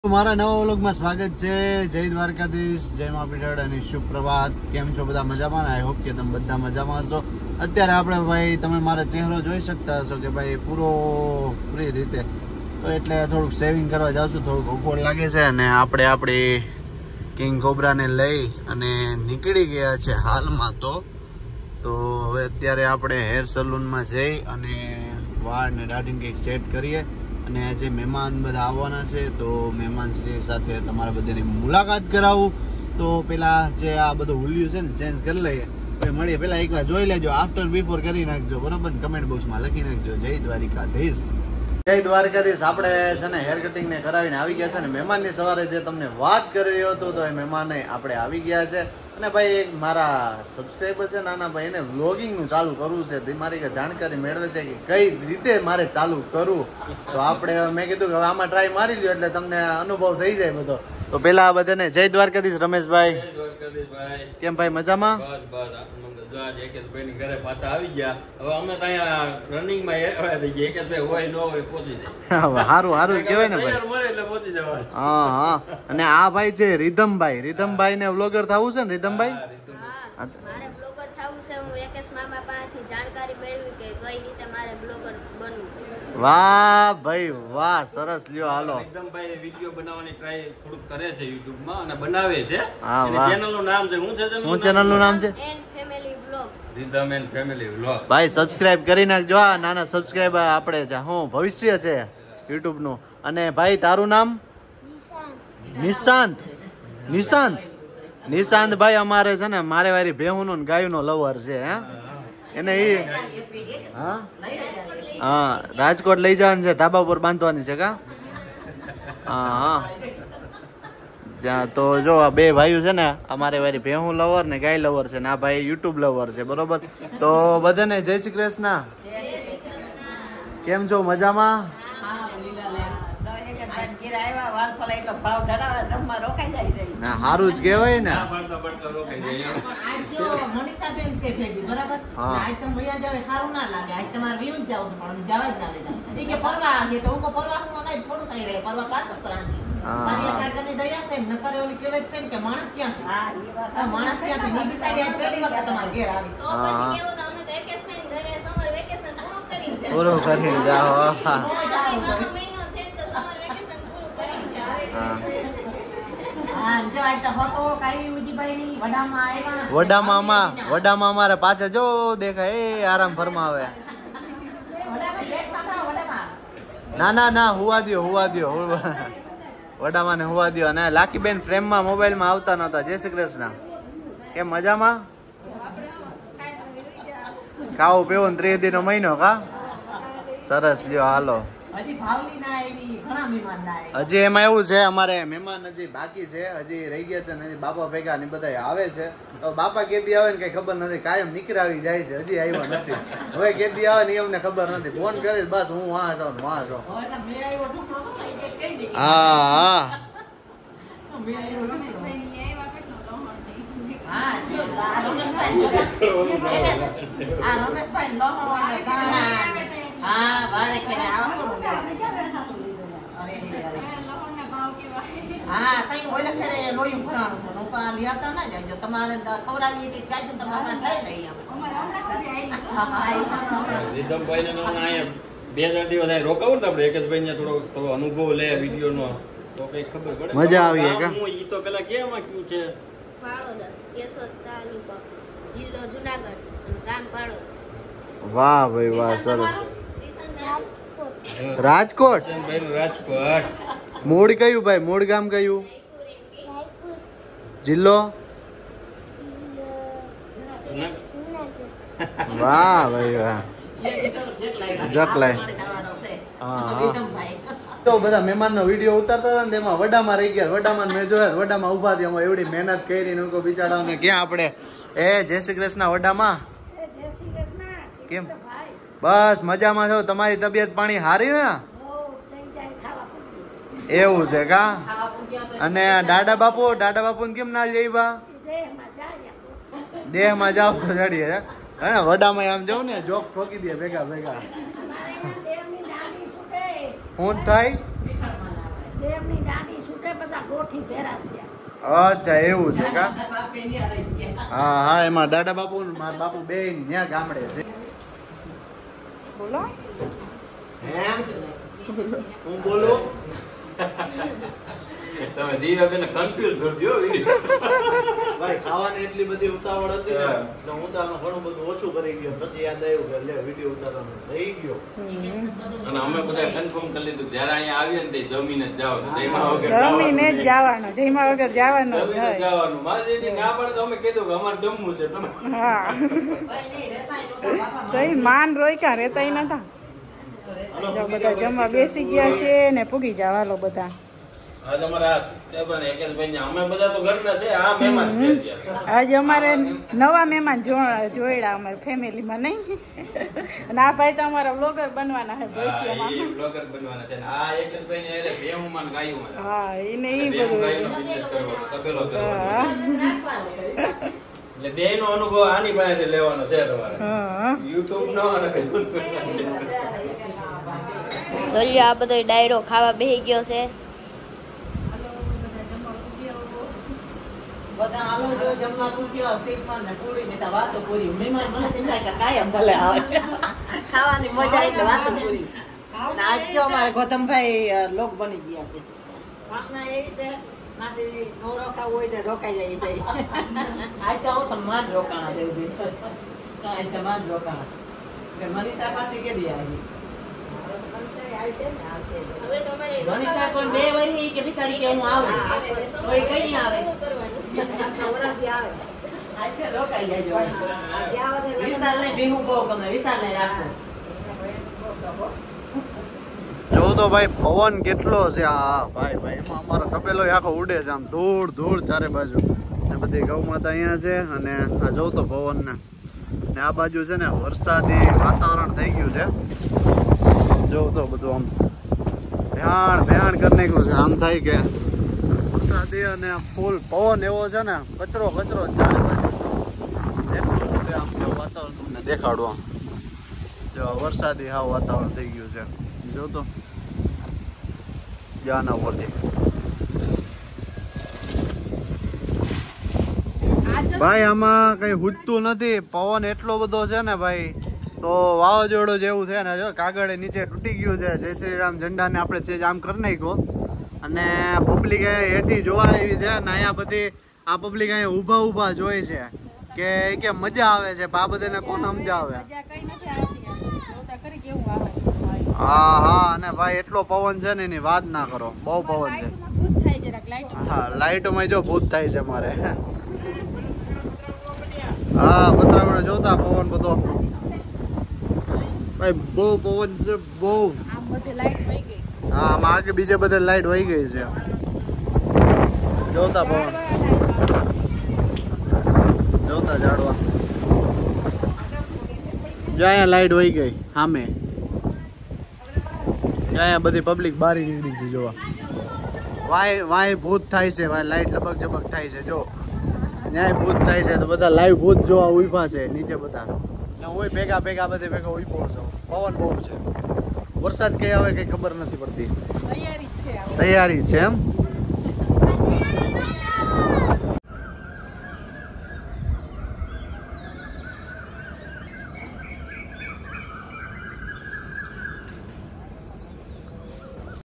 મારા નવા વ્લોગમાં સ્વાગત છે. જય દ્વારકાધીશ, જય મા પીઠળ અને શુભ પ્રભાત. કેમ છો બધા? મજામાં? આઈ હોપ કે તમે બધા મજામાં હશો. અત્યારે આપણે ભાઈ તમે મારો ચહેરો જોઈ શકતા હશો કે ભાઈ પૂરી રીતે તો એટલે થોડુંક સેવિંગ કરવા જાઉં છું. થોડુંક ઓકવર્ડ લાગે છે અને આપણે આપણી કિંગ કોબ્રાને લઈ અને નીકળી ગયા છે હાલમાં. તો હવે અત્યારે આપણે હેર સલૂનમાં જઈ અને વાળ ને દાઢી કંઈક સેટ કરીએ અને આજે મહેમાન બધા આવવાના છે તો મહેમાનશ્રી સાથે તમારા બધાની મુલાકાત કરાવું. તો પેલા જે આ બધું હુલ્યું છે ને ચેન્જ કરી લઈએ, પછી મળીએ. પેલા એકવાર જોઈ લેજો, આફ્ટર બિફોર કરી નાખજો, બરોબર? કમેન્ટ બોક્સમાં લખી નાખજો. જય દ્વારકાધીશ. જય દ્વારકાધીશ. આપણે છે ને હેર કટિંગ ને કરાવીને આવી ગયા છે ને મહેમાનની સવારે જે તમને વાત કરી રહ્યો હતો તો એ મહેમાન આપણે આવી ગયા છે. અને ભાઈ એક મારા સબસ્ક્રાઈબર છે નાના ભાઈ, એને વ્લોગિંગનું ચાલુ કરવું છે. તે મારી જાણકારી મેળવે છે કે કઈ રીતે મારે ચાલુ કરવું. તો આપણે મેં કીધું કે હવે આમાં ટ્રાય મારી લ્યો એટલે તમને અનુભવ થઈ જાય બધો. તો પેલા આ બધાને જય દ્વારકાધીશ. રમેશભાઈ, કેમ ભાઈ? મજામાં? ઘરે પાછા આવી ગયા. હવે અમે ત્યાં રનિંગમાં થઈ ગયા. એકેશભાઈ હોય ન હોય પહોંચી જાય. સારું જ કહેવાય ને ભાઈ. મળે એટલે પહોંચી જવાનું. હા. અને આ ભાઈ છે રીધમભાઈ ને વ્લોગર થવું છે ને રીધમભાઈ? મારે બ્લોગર થવું છે. હું એકેશ મામા પાસેથી જાણકારી મેળવી કે કઈ રીતે મારે બ્લોગર બનવું. વાહ ભાઈ વાહ, સરસ. લ્યો હાલો. રીધમભાઈ વિડિયો બનાવવાની ટ્રાય થોડુંક કરે છે YouTube માં અને બનાવે છે. હા વાહ. ચેનલનું નામ છે શું છે? ચેનલનું નામ છે and family vlog. Ridham and family vlog. ભાઈ સબસ્ક્રાઇબ કરી નાખજો. આ નાના સબસ્ક્રાઇબર આપણે છે, હું ભવિષ્ય છે YouTube નું. અને ભાઈ તારું નામ? નિશાંત ભાઈ અમારે છે ને મારે વારી ભેહુંનો ને ગાયનો લવર છે. હે એને હા રાજકોટ લઈ જવાનું છે, ધાબા પર બાંધવાની છે કા? હા. તો જો આ બે ભાઈઓ છે ને અમારે વારી ભેહું લવર ને ગાય લવર છે ને આ ભાઈ યુટ્યુબ લવર છે, બરોબર? તો બધાને જય શ્રી કૃષ્ણ. કેમ છો? મજામાં? સારું જ કેવાય ને. પૂરું કરી જાઓ. વડામાં અમારે પાછળ જો દેખાય એ આરામ ફરમાવે. ના હુવા દો વડામાં ને હુવા દો. અને લાકીબેન ફ્રેમમાં મોબાઈલમાં આવતા નહોતા. જય શ્રી કૃષ્ણ. કેમ મજામાં? ખાવું પીવું 3 નો મહિનો કા? સરસ. લ્યો હાલો. હજી એમાં એવું છે અમારે મહેમાન હજી બાકી છે, હજી રહી ગયા છે ને બાપા ભેગા ને બધા આવે છે. બાપા કેદી આવે ને કઈ ખબર નથી, કાયમ નીકળાવી જાય છે, હજી આવ્યા નથી. હવે કેદી આવે ને અમને ખબર નથી. ફોન કરીશ બસ હું વાં છું. હા. રીધમભાઈ ને 2-4 દિવસ રોકાવું ને આપણે એકેશભાઈ ને થોડો અનુભવ લે વિડીયો નો તો કઈ ખબર પડે. મજા આવી ઈ તો પેલા કેમાં ક્યું છે? પાળોદર, કેશોદ તાલુકો, જિલ્લો જુનાગઢ, ગામ પાળોદર. વાહ ભાઈ વાહ, સરસ. રાજકોટ. મૂળ કયું ભાઈ? મૂળ ગામ કયું? જિલ્લો? વાહ ભાઈ વાહ. જકલાય. તો બધા મહેમાનનો વિડીયો ઉતારતા હતા ને તેમાં વડામાં રહી ગયા. વડામાં મેં જોયા, વડામાં ઉભા થયા. અમે એવડી મહેનત કરી ને બિચારાઓને ક્યાં આપણે જય શ્રી કૃષ્ણ. વડામાં કેમ? બસ મજામાં છો? તમારી તબિયત પાણી સારી ને? એવું છે કા? અને દાદા બાપુ ને કેમ ના લેવા? દેહમાં જાવ તો ચડીએ હે ને? વડામાં આમ જાવ ને જોક ઠોકી દે ભેગા. શું થાય? બધા ગોઠી ભેરા થયા. અચ્છા એવું છે કા? હા હા, એમાં દાદા બાપુ ને મારા બાપુ બે ન્યા ગામડે છે. બોલો. હું બોલું. તમે દીવાબેન કન્ફ્યુઝ કરજો વિડિયો. ભાઈ ખાવાની એટલી બધી ઉતાવળ હતી ને તો હું તો આમાં ઘણું બધું ઓછું કરી ગયો. પછી યાદ આવ્યું કે લે વિડિયો ઉતારવાનું રહી ગયો. અને અમે બધા કન્ફર્મ કરી લીધું જ્યારે અહીંયા આવીએ ને તે જમીને જ જાવ જઈમાં વગર જમીને જ જવાનું, જઈમાં વગર જવાનું જમીને જ જવાનું. માજીની ના પડે તો અમે કીધું કે અમારે જમવું છે તમે. હા તઈ માન રોયકા રેતાય નતા. જો બધા જમવા બેસી ગયા છે ને પૂગી જાવ હાલો બધા. આજે અમારા એકેશભાઈ અમે બધા તો ઘરના છે. આ મહેમાન છે અત્યારે. આજે અમારે નવા મહેમાન જોયેલા અમારા ફેમિલીમાં નહીં. અને આ ભાઈ તો અમારા બ્લોગર બનવાના છે ભવિષ્યમાં. એ બ્લોગર બનવાના છે. આ એકેશભાઈ ને એટલે ભેહુંમાં ને ગાયુંમાં. હા એને ઈ ભેહું બધું. ગાયનો બિઝનેસ કરવો, તબેલો કરવો. હા એટલે બેયનો અનુભવ આની પાસેથી લેવાનો છે તમારે. હા YouTube નો અને દોલ્યો આ બધો ડાયરો ખાવા બેસી ગયો છે. બધા હાલો જો જમવા પૂછ્યો શ્રીફળ ને પૂરી ને તો વાતો પૂરી. મહેમાન મને તેમ લાગે કે કાયમ ભલે આવે. ખાવાની મજા એટલે વાતો પૂરી. અને આજ જો અમારે ગૌતમભાઈ લોક બની ગયા છે. આપના એ રીતે માટે નો રોકાવું હોય તો રોકાઈ જાય જાય. આજ તો હું તમાર રોકાણા દેવજી. આજ તમાર રોકાણા. કે મનીષા પાસે કેદી આવી? મનીષા પણ 2 વર્ષની કે બિસાડી કે હું આવું તો એ કઈ નહીં આવે. આજે રોકાઈ જાય. વિશાલ ને ભીહું બહુ ગમે. વિશાલ ને રાખો. જો તો ભાઈ પવન કેટલો છે. હા ભાઈ ભાઈ એમાં અમારો તપેલો આખો ઉડે છે આમ ધૂળ ધૂળ ચારે બાજુ. ને બધી ગૌ માતા અહીંયા છે. અને આ જો તો પવન ને આ બાજુ છે ને વરસાદી વાતાવરણ થઈ ગયું છે. જો તો બધું આમ ભયાણ ભયાણ કરી નાખ્યું છે. આમ થાય કે વરસાદી અને ફૂલ પવન એવો છે ને કચરો કચરો ચારે બાજુ એટલું છે. આમ જો વાતાવરણ તમને દેખાડું આમ જો વરસાદી હાવ વાતાવરણ થઈ ગયું છે. જો તો જાના ઉપરથી ભાઈ આમાં કઈ હુજતું નથી. પવન એટલો બધો છે ને ભાઈ તો વાવાઝોડું જેવું છે ને. જો કાગળ નીચે તૂટી ગયું છે. જય શ્રી રામ ઝંડાને આપણે સેજ આમ કરી નાખ્યો. અને પબ્લિક હેઠી જોવા આવી છે. અને અહીંયા બધી આ પબ્લિક અહીંયા ઊભા ઊભા જોઈ છે કે મજા આવે છે. આ બધાને કોણ સમજાવે? હા હા. અને ભાઈ એટલો પવન છે ને એની વાત ના કરો. બહુ પવન છે. હા લાઈટોમાં જો ભૂત થાય છે મારે. હા પતરાવડે જોતા પવન બધો ભાઈ બહુ પવન છે બહુ. હા આમાં આગે બીજે બધે લાઈટ વહી ગઈ છે. જોતા પવન જોતા ઝાડવા જો અહીંયા લાઈટ વહી ગઈ સામે. અહીંયા બધી પબ્લિક બારી નીકળી છે જોવા. વાય ભૂત થાય છે. વાય લાઈટ લબક જબક થાય છે. જો ન્યાય ભૂત થાય છે તો બધા લાઈવ ભૂત જોવા ઉભા છે નીચે બધા. હું ભેગા ભેગા બધે ભેગા ઉભો છું. પવન બહુ છે. વરસાદ કઈ આવે કઈ ખબર નથી પડતી. તૈયારી છે એમ.